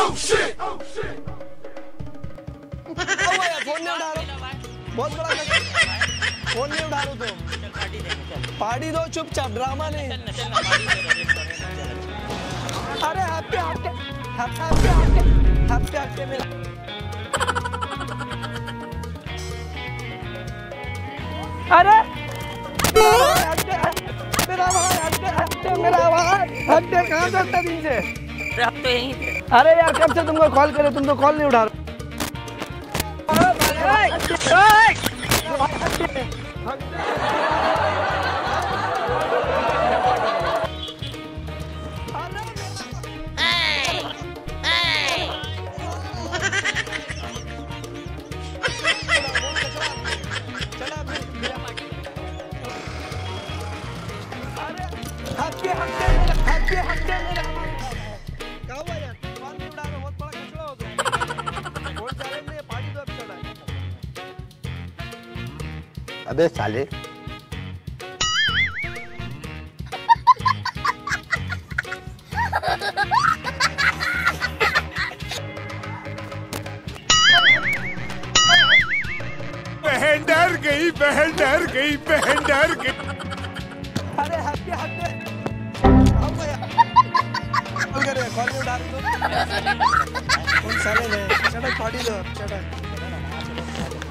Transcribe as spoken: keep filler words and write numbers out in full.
Phone नहीं उठा रहा, बहुत बड़ा फोन नहीं उठा रहा तुम। पार्टी दो चुपचाप, ड्रामा नहीं। अरे Happy Happy Happy Happy Happy Happy मेरा अरे मेरा भाई हट्टे हट्टे मेरा भाई हट्टे कहाँ करता दिन से? अब तो यहीं थे। अरे यार कब से तुमको कॉल करे, तुम तो कॉल नहीं उठा रहे। अबे साले बहन डर गई, बहन डर गई, बहन डर गई। अरे हैप्पी हैप्पी कॉल करे, कॉल नहीं उठा रहे तुम। कौन साले ने? चलो पार्टी दो, चलो।